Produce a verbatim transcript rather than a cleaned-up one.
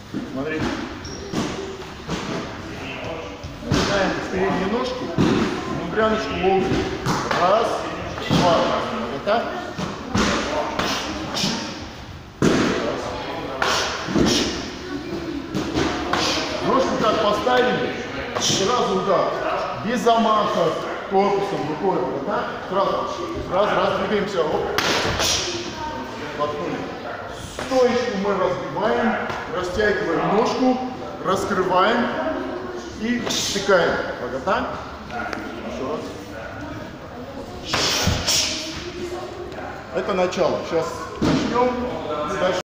Смотри. Начинаем с передней ножки. Внутряночку волны. Раз, два. Вот так. Ножку так поставили. Сразу удар. Без замаха. Корпусом, рукой. Вот так. Сразу. Раз, раз, двигаемся. Оп. Подходим. Стоечку мы разбиваем, растягиваем ножку, раскрываем и втыкаем. Пока так. Еще раз. Это начало. Сейчас начнем. Дальше.